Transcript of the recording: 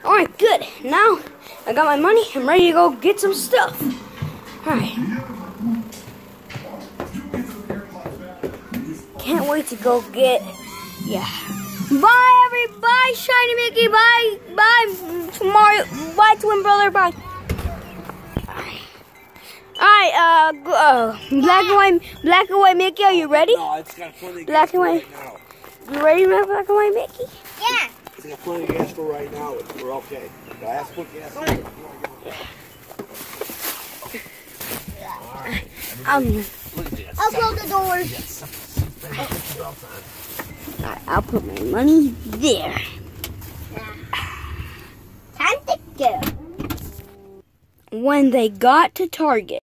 Alright, good. Now I got my money. I'm ready to go get some stuff. Alright. Can't wait to go get. Yeah. Bye, everybody. Shiny Mickey. Bye. Bye, Mario. Bye, twin brother. Bye. Alright, black and white Mickey, are you ready? No, it's got plenty of black and white. Right now. You ready, black and white Mickey? Yeah. It's got plenty of gas for right now. We're okay. Last put gas in. I'll close the doors. Alright, I'll put my money there. Time to go. When they got to Target.